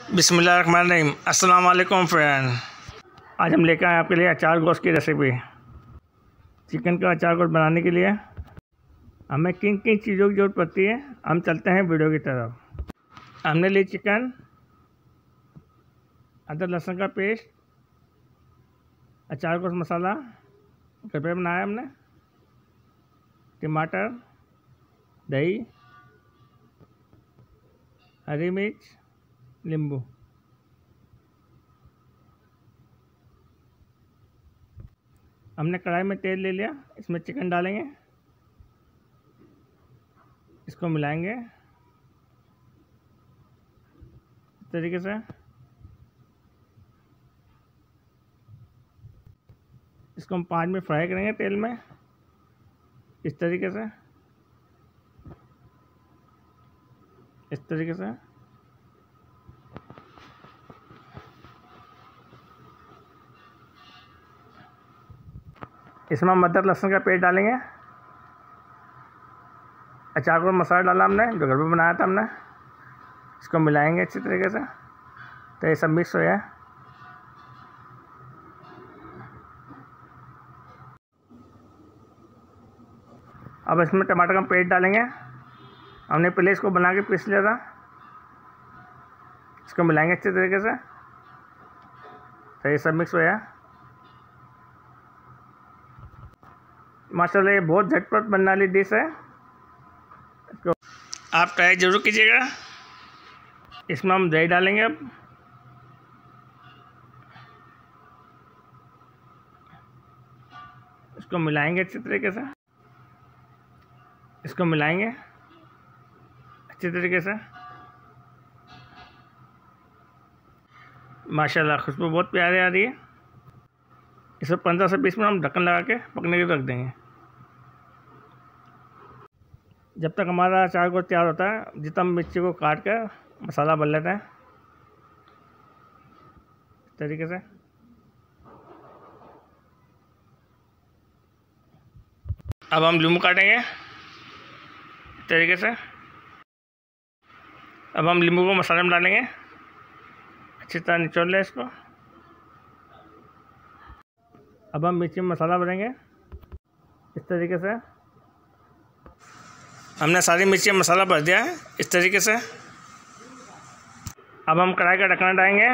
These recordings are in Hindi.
बिस्मिल्लाहिर्रहमानिर्रहीम। अस्सलाम वालेकुम फ्रेंड। आज हम लेकर आए आपके लिए अचार गोश्त की रेसिपी। चिकन का अचार गोश्त बनाने के लिए हमें किन किन चीज़ों की ज़रूरत पड़ती है, हम चलते हैं वीडियो की तरफ। हमने ली चिकन, अदरक लहसुन का पेस्ट, अचार गोश्त मसाला घर पे बनाया हमने, टमाटर, दही, हरी मिर्च, नींबू। हमने कढ़ाई में तेल ले लिया, इसमें चिकन डालेंगे, इसको मिलाएंगे इस तरीके से। इसको हम 5 मिनट फ्राई करेंगे तेल में इस तरीके से, इस तरीके से। इसमें हम अदरक लहसुन का पेस्ट डालेंगे, अचार गोश्त मसाला डाला हमने जो घर पे बनाया था हमने, इसको मिलाएंगे अच्छी तरीके से तो ये सब मिक्स हो जाए। अब इसमें टमाटर का पेस्ट डालेंगे, हमने पहले इसको बना के पीस लिया था, इसको मिलाएंगे अच्छे तरीके से तो ये सब मिक्स हो जाए। माशाल्लाह ये बहुत झटपट बनने वाली डिश है, इसको आप ट्राई ज़रूर कीजिएगा। इसमें हम दही डालेंगे, अब इसको मिलाएंगे अच्छी तरीके से, इसको मिलाएंगे अच्छी तरीके से। माशाल्लाह खुशबू बहुत प्यारी आ रही है। इसे 15 से 20 मिनट हम ढक्कन लगा के पकने के लिए रख देंगे। जब तक हमारा अचार गोश्त तैयार होता है, जितना मिर्ची को काट कर मसाला बन लेते हैं इस तरीके से। अब हम नींबू काटेंगे इस तरीके से। अब हम नींबू को मसाले में डालेंगे, अच्छी तरह निचोड़ लें इसको। अब हम मिर्ची में मसाला भरेंगे इस तरीके से। हमने सारी मिर्ची में मसाला भर दिया है इस तरीके से। अब हम कढ़ाई का ढक्कन हटाएंगे,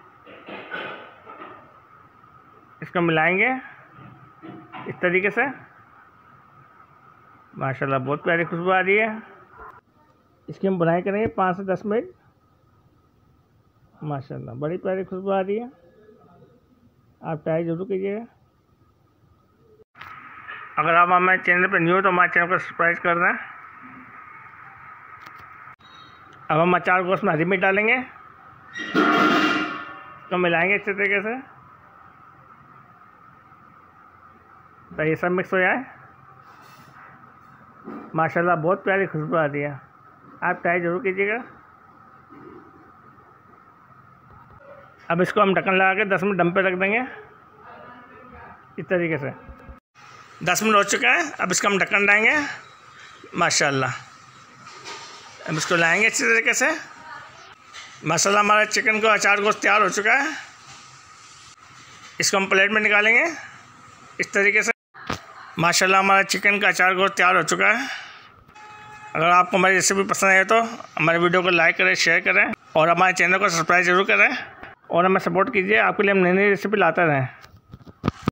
इसको मिलाएंगे इस तरीके से। माशाल्लाह बहुत प्यारी खुशबू आ रही है। इसकी हम बुनाई करेंगे 5 से 10 मिनट। माशाल्लाह बड़ी प्यारी खुशबू आ रही है, आप ट्राई ज़रूर कीजिएगा। अगर आप हमारे चैनल पर न्यू हो तो हमारे चैनल को सब्सक्राइब कर दें। अब हम अचार गोश्त में हरी मिर्च डालेंगे, तो मिलाएंगे अच्छे तरीके से तो ये सब मिक्स हो जाए। माशाल्लाह बहुत प्यारी खुशबू आ रही है, आप ट्राई ज़रूर कीजिएगा। अब इसको हम ढक्कन लगा के 10 मिनट दम पे रख देंगे इस तरीके से। 10 मिनट हो चुका है, अब इसका हम ढक्कन लाएंगे। माशाल्लाह अब इसको लाएंगे अच्छी तरीके से। माशाल्लाह हमारा चिकन का अचार गोश्त तैयार हो चुका है। इसको हम प्लेट में निकालेंगे इस तरीके से। माशाल्लाह हमारा चिकन का अचार गोश्त तैयार हो चुका है। अगर आपको हमारी रेसिपी पसंद आए तो हमारे वीडियो को लाइक करें, शेयर करें और हमारे चैनल को सब्सक्राइब ज़रूर करें और हमें सपोर्ट कीजिए। आपके लिए हम नई नई रेसिपी लाते रहें।